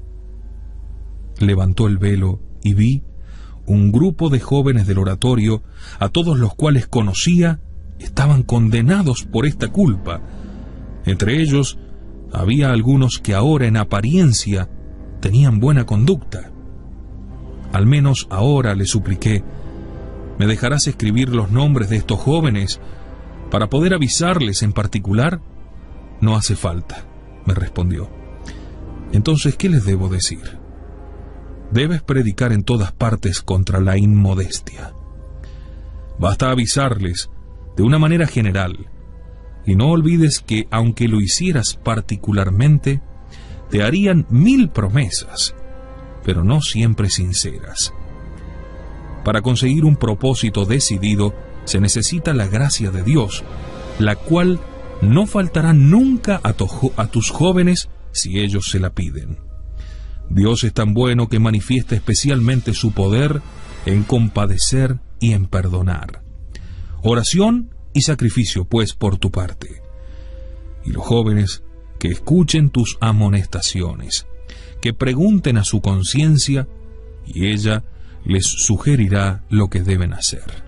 Levantó el velo y vi un grupo de jóvenes del oratorio, a todos los cuales conocía, estaban condenados por esta culpa. Entre ellos había algunos que ahora en apariencia tenían buena conducta. Al menos ahora le supliqué: ¿me dejarás escribir los nombres de estos jóvenes para poder avisarles en particular? No hace falta, me respondió. Entonces, ¿qué les debo decir? Debes predicar en todas partes contra la inmodestia. Basta avisarles de una manera general, y no olvides que, aunque lo hicieras particularmente, te harían mil promesas, pero no siempre sinceras. Para conseguir un propósito decidido, se necesita la gracia de Dios, la cual no faltará nunca a, to- a tus jóvenes si ellos se la piden. Dios es tan bueno que manifiesta especialmente su poder en compadecer y en perdonar. Oración y sacrificio, pues, por tu parte. Y los jóvenes que escuchen tus amonestaciones, que pregunten a su conciencia, y ella les sugerirá lo que deben hacer.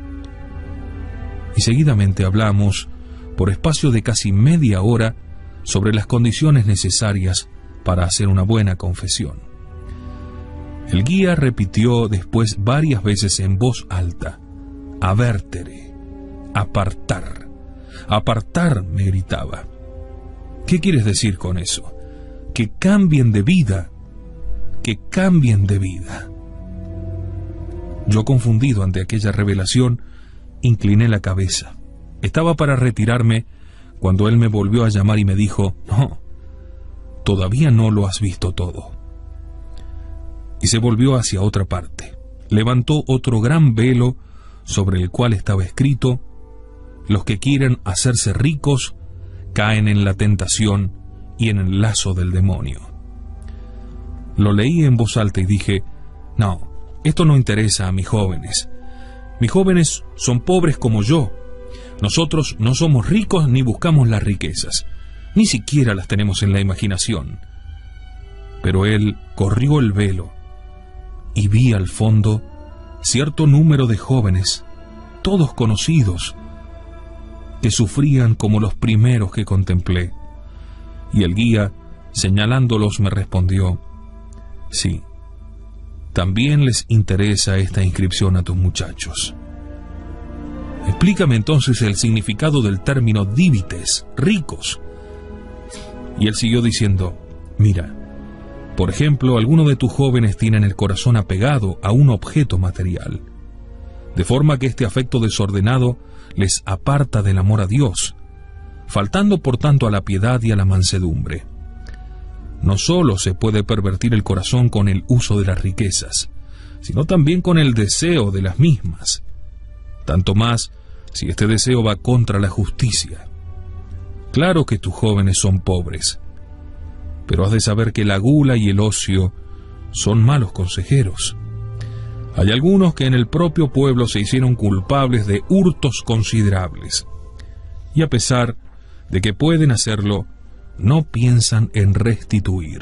Y seguidamente hablamos, por espacio de casi media hora, sobre las condiciones necesarias para hacer una buena confesión. El guía repitió después varias veces en voz alta: avertere, apartar, apartar, me gritaba. ¿Qué quieres decir con eso? Que cambien de vida, que cambien de vida. Yo, confundido ante aquella revelación, incliné la cabeza. Estaba para retirarme cuando él me volvió a llamar y me dijo: no, todavía no lo has visto todo. Y se volvió hacia otra parte. Levantó otro gran velo sobre el cual estaba escrito: los que quieren hacerse ricos caen en la tentación y en el lazo del demonio. Lo leí en voz alta y dije: no, esto no interesa a mis jóvenes. Mis jóvenes son pobres como yo. Nosotros no somos ricos ni buscamos las riquezas. Ni siquiera las tenemos en la imaginación. Pero él corrió el velo y vi al fondo cierto número de jóvenes, todos conocidos, que sufrían como los primeros que contemplé. Y el guía, señalándolos, me respondió: sí, también les interesa esta inscripción a tus muchachos. Explícame entonces el significado del término dívites, ricos. Y él siguió diciendo: mira, por ejemplo, algunos de tus jóvenes tienen el corazón apegado a un objeto material, de forma que este afecto desordenado les aparta del amor a Dios, faltando por tanto a la piedad y a la mansedumbre. No sólo se puede pervertir el corazón con el uso de las riquezas, sino también con el deseo de las mismas, tanto más si este deseo va contra la justicia. Claro que tus jóvenes son pobres, pero has de saber que la gula y el ocio son malos consejeros. Hay algunos que en el propio pueblo se hicieron culpables de hurtos considerables, y a pesar de que pueden hacerlo, no piensan en restituir.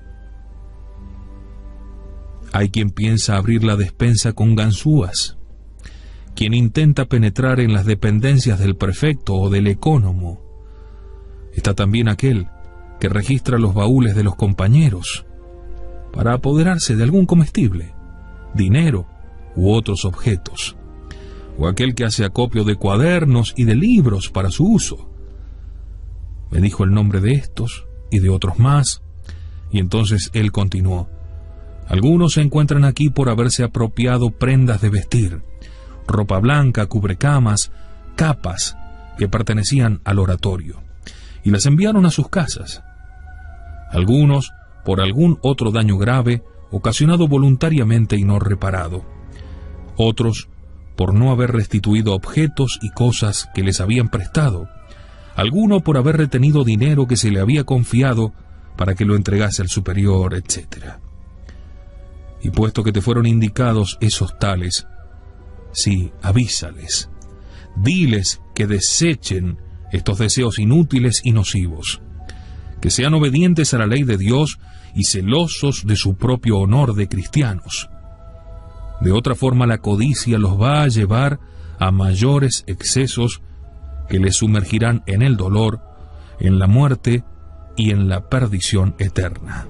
Hay quien piensa abrir la despensa con ganzúas, quien intenta penetrar en las dependencias del prefecto o del ecónomo. Está también aquel que registra los baúles de los compañeros para apoderarse de algún comestible, dinero u otros objetos, o aquel que hace acopio de cuadernos y de libros para su uso. Me dijo el nombre de estos y de otros más, y entonces él continuó: Algunos se encuentran aquí por haberse apropiado prendas de vestir, ropa blanca, cubrecamas, capas que pertenecían al oratorio, y las enviaron a sus casas. Algunos por algún otro daño grave ocasionado voluntariamente y no reparado. Otros por no haber restituido objetos y cosas que les habían prestado. Alguno por haber retenido dinero que se le había confiado para que lo entregase al superior, etcétera. Y puesto que te fueron indicados esos tales, sí, avísales, diles que desechen estos deseos inútiles y nocivos, que sean obedientes a la ley de Dios y celosos de su propio honor de cristianos. De otra forma, la codicia los va a llevar a mayores excesos que les sumergirán en el dolor, en la muerte y en la perdición eterna.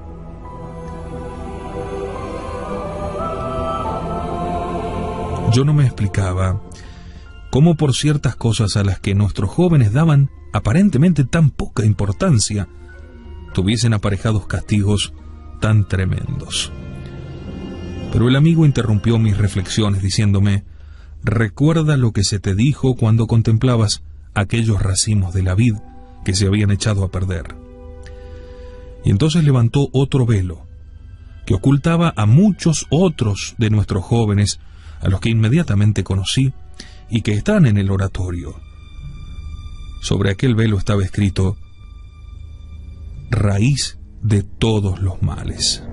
Yo no me explicaba cómo por ciertas cosas a las que nuestros jóvenes daban aparentemente tan poca importancia, tuviesen aparejados castigos tan tremendos. Pero el amigo interrumpió mis reflexiones diciéndome: recuerda lo que se te dijo cuando contemplabas aquellos racimos de la vid que se habían echado a perder. Y entonces levantó otro velo que ocultaba a muchos otros de nuestros jóvenes, a los que inmediatamente conocí y que están en el oratorio. Sobre aquel velo estaba escrito: raíz de todos los males.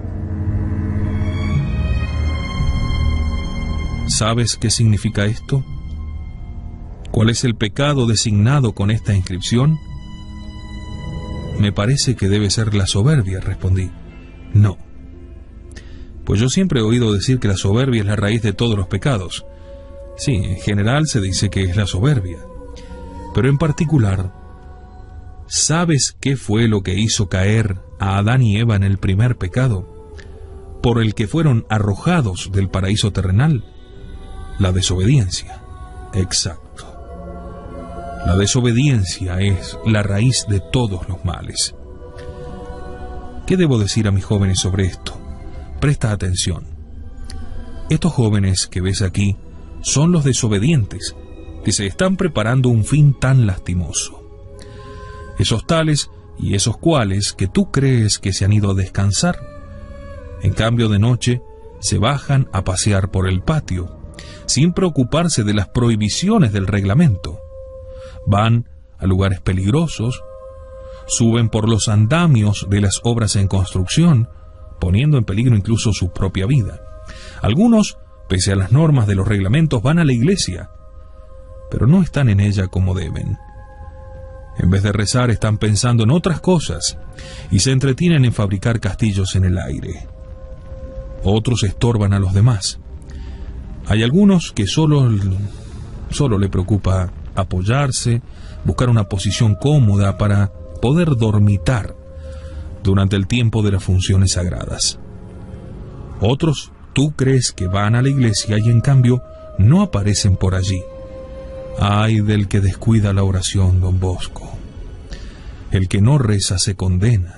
¿Sabes qué significa esto? ¿Cuál es el pecado designado con esta inscripción? Me parece que debe ser la soberbia, respondí. No. Pues yo siempre he oído decir que la soberbia es la raíz de todos los pecados. Sí, en general se dice que es la soberbia. Pero en particular, ¿sabes qué fue lo que hizo caer a Adán y Eva en el primer pecado, por el que fueron arrojados del paraíso terrenal? La desobediencia. Exacto. La desobediencia es la raíz de todos los males. ¿Qué debo decir a mis jóvenes sobre esto? Presta atención. Estos jóvenes que ves aquí son los desobedientes, que se están preparando un fin tan lastimoso. Esos tales y esos cuales que tú crees que se han ido a descansar, en cambio de noche se bajan a pasear por el patio, sin preocuparse de las prohibiciones del reglamento. Van a lugares peligrosos, suben por los andamios de las obras en construcción, poniendo en peligro incluso su propia vida. Algunos, pese a las normas de los reglamentos, van a la iglesia, pero no están en ella como deben. En vez de rezar, están pensando en otras cosas y se entretienen en fabricar castillos en el aire. Otros estorban a los demás. Hay algunos que solo, solo le preocupa apoyarse, buscar una posición cómoda para poder dormitar durante el tiempo de las funciones sagradas. Otros, tú crees que van a la iglesia y en cambio no aparecen por allí. Ay del que descuida la oración, don Bosco. El que no reza se condena.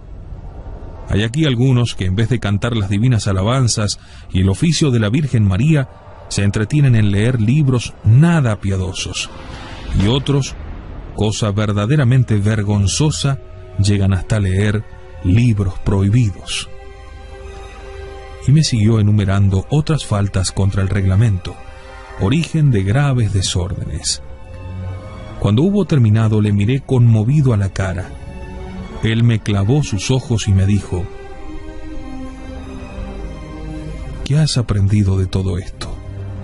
Hay aquí algunos que en vez de cantar las divinas alabanzas y el oficio de la Virgen María, se entretienen en leer libros nada piadosos. Y otros, cosa verdaderamente vergonzosa, llegan hasta leer libros prohibidos. Y me siguió enumerando otras faltas contra el reglamento, origen de graves desórdenes. Cuando hubo terminado, le miré conmovido a la cara. Él me clavó sus ojos y me dijo: ¿qué has aprendido de todo esto?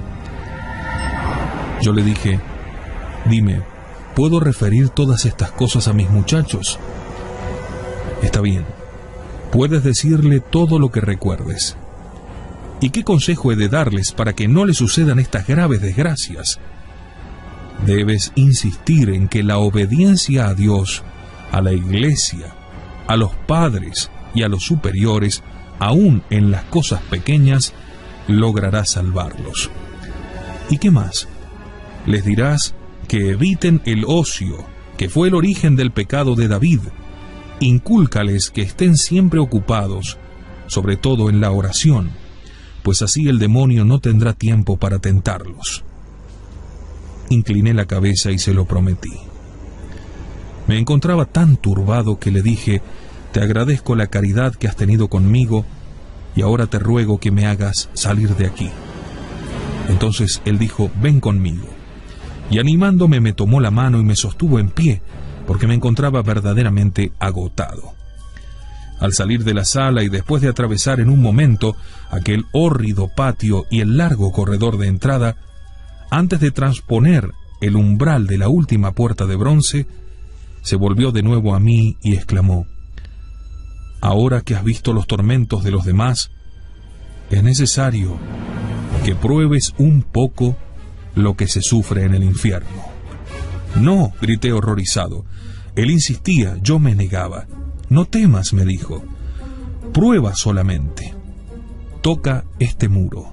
Yo le dije: dime, ¿puedo referir todas estas cosas a mis muchachos? Está bien, puedes decirle todo lo que recuerdes. ¿Y qué consejo he de darles para que no les sucedan estas graves desgracias? Debes insistir en que la obediencia a Dios, a la iglesia, a los padres y a los superiores, aún en las cosas pequeñas, logrará salvarlos. ¿Y qué más? Les dirás que eviten el ocio, que fue el origen del pecado de David. Incúlcales que estén siempre ocupados, sobre todo en la oración, pues así el demonio no tendrá tiempo para tentarlos. Incliné la cabeza y se lo prometí. Me encontraba tan turbado que le dije: te agradezco la caridad que has tenido conmigo y ahora te ruego que me hagas salir de aquí. Entonces él dijo: ven conmigo. Y animándome me tomó la mano y me sostuvo en pie, porque me encontraba verdaderamente agotado. Al salir de la sala y después de atravesar en un momento aquel hórrido patio y el largo corredor de entrada, antes de transponer el umbral de la última puerta de bronce, se volvió de nuevo a mí y exclamó: ahora que has visto los tormentos de los demás, es necesario que pruebes un poco lo que se sufre en el infierno. No, grité horrorizado. Él insistía, yo me negaba. No temas, me dijo. Prueba solamente. Toca este muro.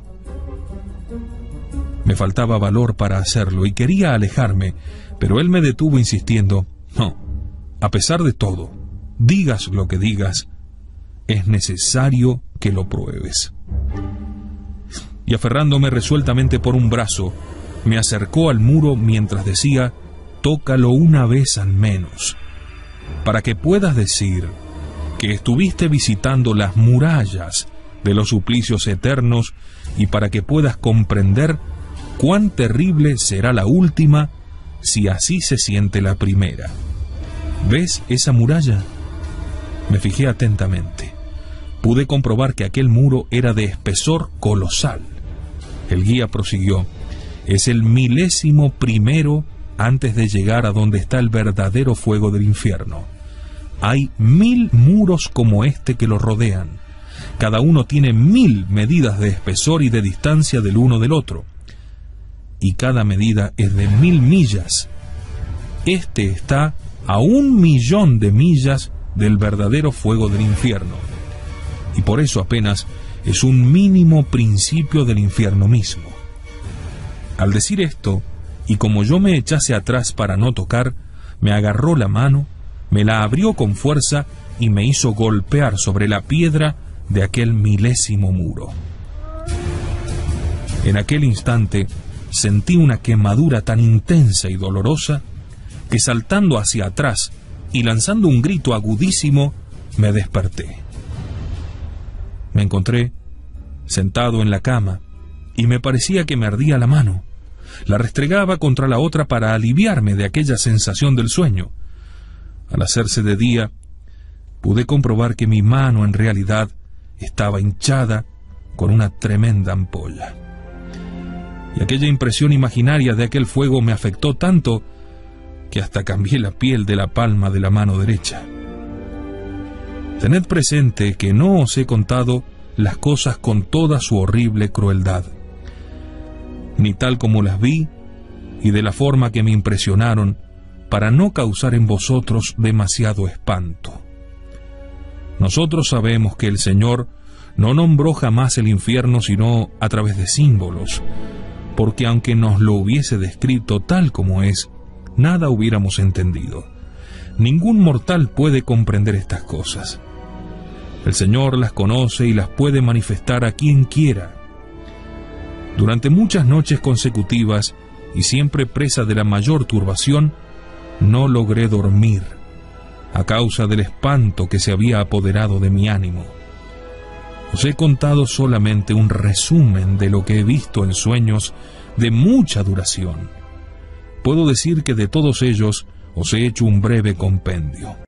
Me faltaba valor para hacerlo y quería alejarme, pero él me detuvo insistiendo: no, a pesar de todo, digas lo que digas, es necesario que lo pruebes. Y aferrándome resueltamente por un brazo, me acercó al muro mientras decía: tócalo una vez al menos, para que puedas decir que estuviste visitando las murallas de los suplicios eternos y para que puedas comprender cuán terrible será la última si así se siente la primera. ¿Ves esa muralla? Me fijé atentamente. Pude comprobar que aquel muro era de espesor colosal. El guía prosiguió: es el milésimo primero antes de llegar a donde está el verdadero fuego del infierno. Hay mil muros como este que lo rodean. Cada uno tiene mil medidas de espesor y de distancia del uno del otro. Y cada medida es de mil millas. Este está a un millón de millas del verdadero fuego del infierno. Y por eso apenas es un mínimo principio del infierno mismo. Al decir esto, y como yo me echase atrás para no tocar, me agarró la mano, me la abrió con fuerza y me hizo golpear sobre la piedra de aquel milésimo muro. En aquel instante sentí una quemadura tan intensa y dolorosa que, saltando hacia atrás y lanzando un grito agudísimo, me desperté. Me encontré sentado en la cama y me parecía que me ardía la mano. La restregaba contra la otra para aliviarme de aquella sensación del sueño. Al hacerse de día, pude comprobar que mi mano en realidad estaba hinchada con una tremenda ampolla. Y aquella impresión imaginaria de aquel fuego me afectó tanto que hasta cambié la piel de la palma de la mano derecha. Tened presente que no os he contado las cosas con toda su horrible crueldad, ni tal como las vi y de la forma que me impresionaron, para no causar en vosotros demasiado espanto. Nosotros sabemos que el Señor no nombró jamás el infierno sino a través de símbolos, porque aunque nos lo hubiese descrito tal como es, nada hubiéramos entendido. Ningún mortal puede comprender estas cosas. El Señor las conoce y las puede manifestar a quien quiera. Durante muchas noches consecutivas, y siempre presa de la mayor turbación, no logré dormir, a causa del espanto que se había apoderado de mi ánimo. Os he contado solamente un resumen de lo que he visto en sueños de mucha duración. Puedo decir que de todos ellos os he hecho un breve compendio.